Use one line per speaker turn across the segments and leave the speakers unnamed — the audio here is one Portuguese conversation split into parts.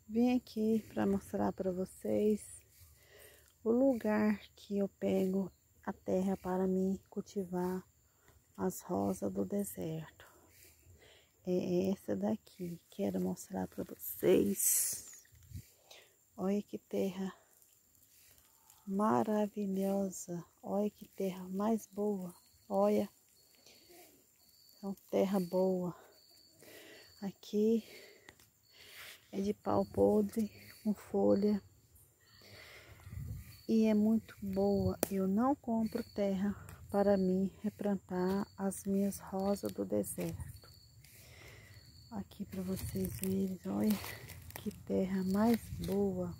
Vim aqui para mostrar para vocês o lugar que eu pego a terra para mim cultivar as rosas do deserto. É essa daqui, quero mostrar para vocês. Olha que terra maravilhosa, olha que terra mais boa, olha, é uma terra boa. Aqui é de pau podre, com folha, e é muito boa. Eu não compro terra para mim replantar as minhas rosas do deserto. Aqui para vocês verem, olha que terra mais boa.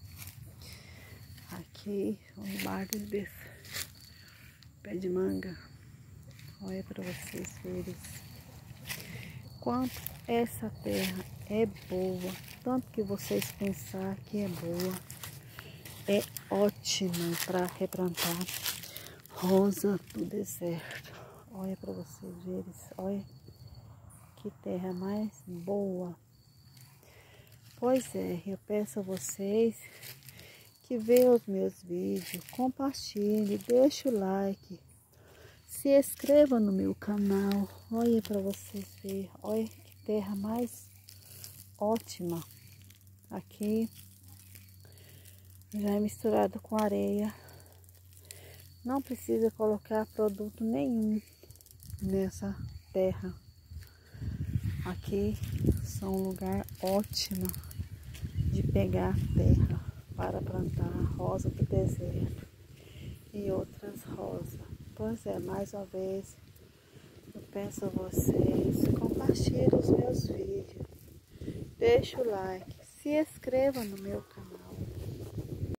Aqui o barco desse pé de manga, olha para vocês verem quanto essa terra é boa, tanto que vocês pensar que é boa, é ótima para replantar rosa do deserto. Olha para vocês verem, olha que terra mais boa. Pois é, eu peço a vocês que vejam os meus vídeos, compartilhe, deixe o like, se inscreva no meu canal. Olha para vocês verem, olha que terra mais ótima. Aqui já é misturado com areia, não precisa colocar produto nenhum nessa terra. Aqui são um lugar ótimo de pegar terra para plantar rosa do deserto e outras rosas. Pois é, mais uma vez eu peço a vocês, compartilhem os meus vídeos, deixe o like, se inscreva no meu canal.